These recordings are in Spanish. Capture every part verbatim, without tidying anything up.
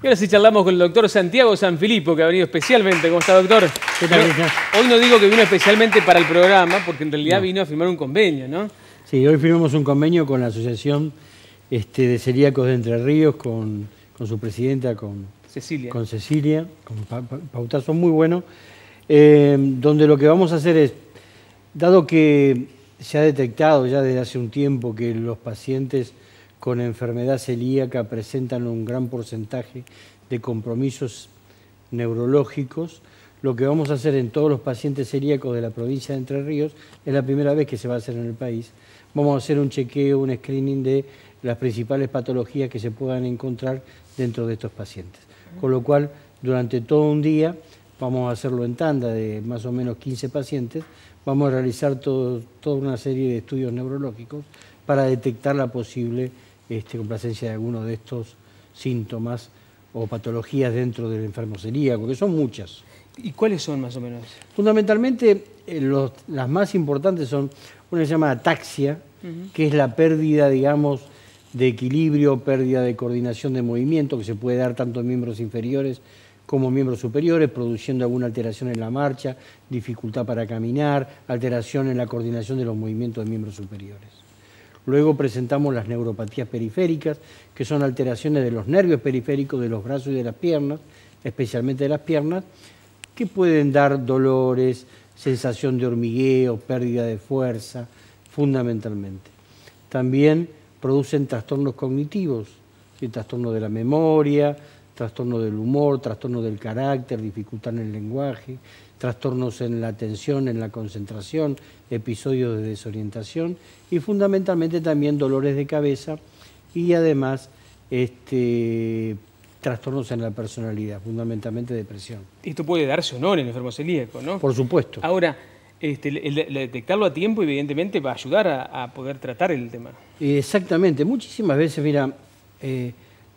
Y ahora sí charlamos con el doctor Santiago Sanfilippo, que ha venido especialmente. ¿Cómo está, doctor? ¿Qué tal, no, hoy no digo que vino especialmente para el programa, porque en realidad no. vino a firmar un convenio, ¿no? Sí, hoy firmamos un convenio con la Asociación este, de Celíacos de Entre Ríos, con, con su presidenta, con Cecilia, con, Cecilia, con pa, pa, Pautazo, muy bueno, eh, donde lo que vamos a hacer es, dado que se ha detectado ya desde hace un tiempo que los pacientes con enfermedad celíaca presentan un gran porcentaje de compromisos neurológicos, lo que vamos a hacer en todos los pacientes celíacos de la provincia de Entre Ríos, es la primera vez que se va a hacer en el país, vamos a hacer un chequeo, un screening de las principales patologías que se puedan encontrar dentro de estos pacientes. Con lo cual, durante todo un día, vamos a hacerlo en tanda de más o menos quince pacientes, vamos a realizar todo, toda una serie de estudios neurológicos para detectar la posible este, complacencia de alguno de estos síntomas o patologías dentro del enfermo celíaco, que son muchas. ¿Y cuáles son más o menos? Fundamentalmente, eh, los, las más importantes son una que se llama ataxia, uh-huh. que es la pérdida, digamos, de equilibrio, pérdida de coordinación de movimiento, que se puede dar tanto en miembros inferiores como en miembros superiores, produciendo alguna alteración en la marcha, dificultad para caminar, alteración en la coordinación de los movimientos de miembros superiores. Luego presentamos las neuropatías periféricas, que son alteraciones de los nervios periféricos de los brazos y de las piernas, especialmente de las piernas, que pueden dar dolores, sensación de hormigueo, pérdida de fuerza, fundamentalmente. También producen trastornos cognitivos, ¿sí? Trastorno de la memoria, trastorno del humor, trastorno del carácter, dificultad en el lenguaje, trastornos en la atención, en la concentración, episodios de desorientación y fundamentalmente también dolores de cabeza y además este, trastornos en la personalidad, fundamentalmente depresión. Esto puede darse o no en el enfermo celíaco, ¿no? Por supuesto. Ahora, este, el, el detectarlo a tiempo evidentemente va a ayudar a, a poder tratar el tema. Exactamente. Muchísimas veces, mira, eh,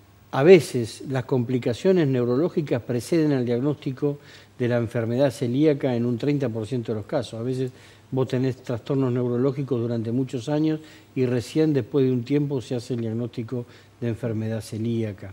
a veces las complicaciones neurológicas preceden al diagnóstico de la enfermedad celíaca en un treinta por ciento de los casos. A veces vos tenés trastornos neurológicos durante muchos años y recién después de un tiempo se hace el diagnóstico de enfermedad celíaca.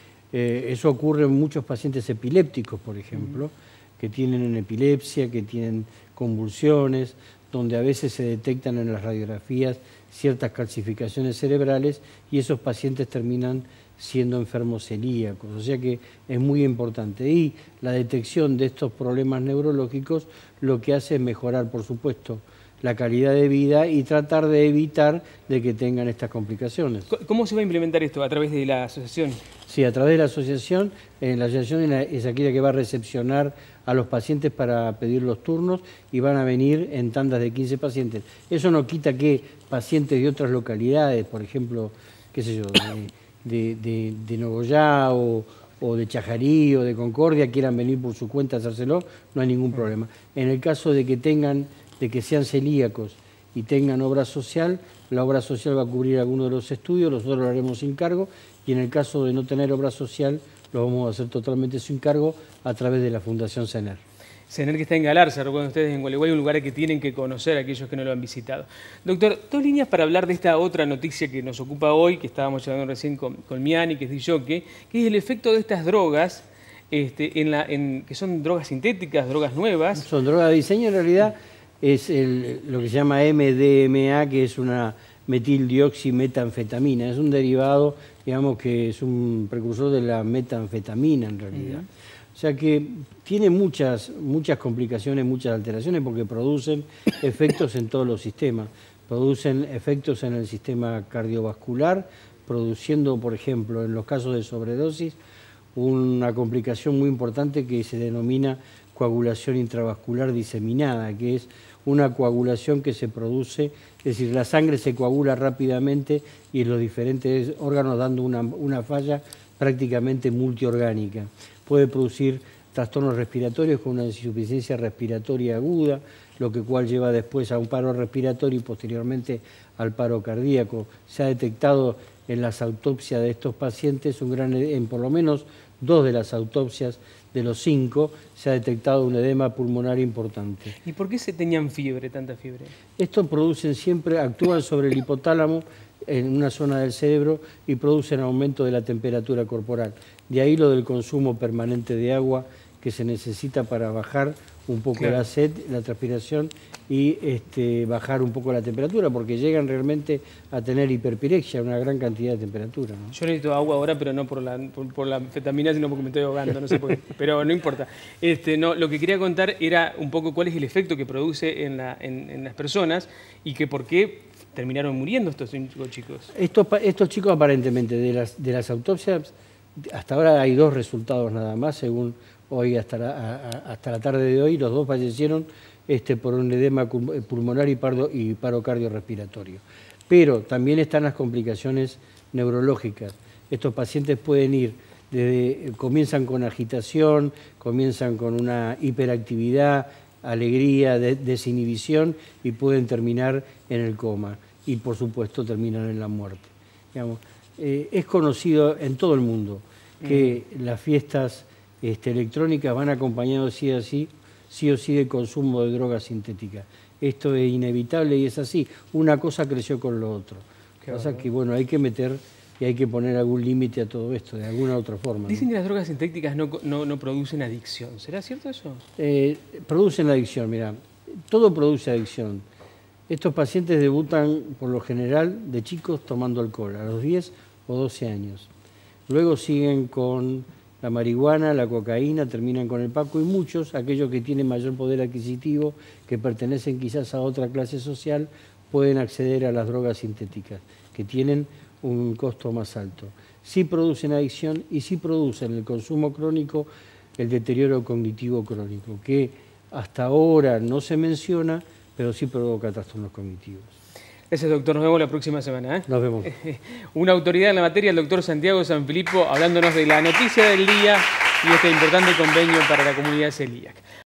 Eh, eso ocurre en muchos pacientes epilépticos, por ejemplo, uh-huh. que tienen epilepsia, que tienen convulsiones, donde a veces se detectan en las radiografías ciertas calcificaciones cerebrales y esos pacientes terminan siendo enfermos celíacos, o sea que es muy importante. Y la detección de estos problemas neurológicos lo que hace es mejorar, por supuesto, la calidad de vida y tratar de evitar de que tengan estas complicaciones. ¿Cómo se va a implementar esto? ¿A través de la asociación? Sí, a través de la asociación. Eh, la asociación es aquella que va a recepcionar a los pacientes para pedir los turnos y van a venir en tandas de quince pacientes. Eso no quita que pacientes de otras localidades, por ejemplo, qué sé yo, de, de, de, de Nogoyá o, o de Chajarí o de Concordia quieran venir por su cuenta a hacérselo, no hay ningún problema. En el caso de que tengan, de que sean celíacos y tengan obra social, la obra social va a cubrir alguno de los estudios, nosotros lo haremos sin cargo, y en el caso de no tener obra social, lo vamos a hacer totalmente sin cargo a través de la Fundación CENER. CENER que está en Galarza, recuerden ustedes, en Gualeguay, un lugar que tienen que conocer aquellos que no lo han visitado. Doctor, dos líneas para hablar de esta otra noticia que nos ocupa hoy, que estábamos hablando recién con, con Miani, que es disjockey, que es el efecto de estas drogas, este, en la, en, que son drogas sintéticas, drogas nuevas. Son drogas de diseño, en realidad es el, lo que se llama M D M A, que es una metildioximetanfetamina, es un derivado, digamos que es un precursor de la metanfetamina en realidad. Uh-huh. O sea que tiene muchas, muchas complicaciones, muchas alteraciones porque producen efectos en todos los sistemas. Producen efectos en el sistema cardiovascular, produciendo, por ejemplo, en los casos de sobredosis, una complicación muy importante que se denomina coagulación intravascular diseminada, que es una coagulación que se produce, es decir, la sangre se coagula rápidamente y en los diferentes órganos dando una, una falla prácticamente multiorgánica. Puede producir trastornos respiratorios con una insuficiencia respiratoria aguda, lo que cual lleva después a un paro respiratorio y posteriormente al paro cardíaco. Se ha detectado en las autopsias de estos pacientes, un gran, en por lo menos dos de las autopsias de los cinco, se ha detectado un edema pulmonar importante. ¿Y por qué se tenían fiebre, tanta fiebre? Estos producen siempre, actúan sobre el hipotálamo, en una zona del cerebro y producen aumento de la temperatura corporal. De ahí lo del consumo permanente de agua que se necesita para bajar un poco claro. la sed, la transpiración y este, bajar un poco la temperatura, porque llegan realmente a tener hiperpirexia, una gran cantidad de temperatura, ¿no? Yo necesito agua ahora, pero no por la, por, por la anfetamina, sino porque me estoy ahogando, no sé por qué, pero no importa. Este, no, lo que quería contar era un poco cuál es el efecto que produce en, la, en, en las personas y que por qué terminaron muriendo estos cinco chicos. Estos, estos chicos aparentemente, de las, de las autopsias, hasta ahora hay dos resultados nada más, según hoy hasta la, a, hasta la tarde de hoy, los dos fallecieron este, por un edema pulmonar y, pardo, y paro cardiorrespiratorio. Pero también están las complicaciones neurológicas. Estos pacientes pueden ir, desde, comienzan con agitación, comienzan con una hiperactividad, alegría, de, desinhibición y pueden terminar en el coma. Y por supuesto terminan en la muerte. Digamos, eh, es conocido en todo el mundo que mm. las fiestas este, electrónicas van acompañadas sí o sí, sí o sí de consumo de drogas sintéticas. Esto es inevitable y es así. Una cosa creció con lo otro. Qué pasa bueno. que bueno, hay que meter y hay que poner algún límite a todo esto, de alguna u otra forma. Dicen ¿no? que las drogas sintéticas no, no, no producen adicción. ¿Será cierto eso? Eh, producen adicción, mira. Todo produce adicción. Estos pacientes debutan, por lo general, de chicos tomando alcohol, a los diez o doce años. Luego siguen con la marihuana, la cocaína, terminan con el paco y muchos, aquellos que tienen mayor poder adquisitivo, que pertenecen quizás a otra clase social, pueden acceder a las drogas sintéticas, que tienen un costo más alto. Sí producen adicción y sí producen el consumo crónico, el deterioro cognitivo crónico, que hasta ahora no se menciona, pero sí provoca trastornos cognitivos. Gracias, doctor. Nos vemos la próxima semana, ¿eh? Nos vemos. Una autoridad en la materia, el doctor Santiago Sanfilippo, hablándonos de la noticia del día y este importante convenio para la comunidad celíaca.